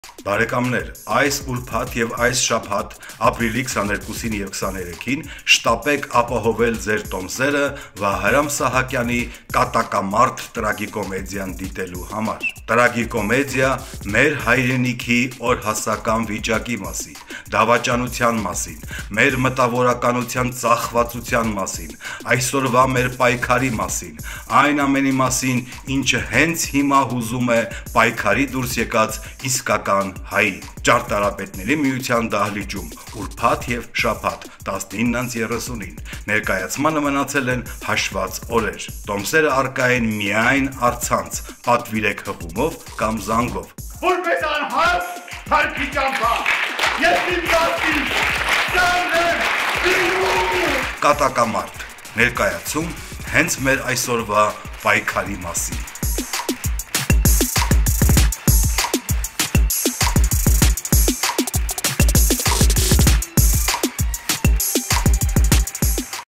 Բարեկամներ, այս ուրբաթ եւ այս շաբաթ ապրիլի 22-ին եւ 23-ին շտապեք ապահովել ձեր տոմսերը Վահրամ Սահակյանի «Կատակամարտ» տրագիկոմեդիան դիտելու համար։ Տրագիկոմեդիա մեր հայրենիքի օրհասական վիճակի մասին, դավաճանության մասին, մեր մտավորականության ծախվածության մասին, այսօրվա մեր պայքարի մասին, այն ամենի մասին, ինչը հենց հիմա հուզում է պայքարի դուրս եկած իսկական հայի։ Ճարտարապետների միության դահլիճում ուրբաթ եւ շաբաթ 19:30-ին ներկայացմանը մնացել են հաշված օրեր։ Տոմսերը առկա են միայն առցանց, պատվիրեք հղումով կամ զանգով։ Որպես անհաս թարգի ճամփա, ես իմ դասի Կատակամարտ ներկայացում հենց մեր այսօրվա պայքարի մասին։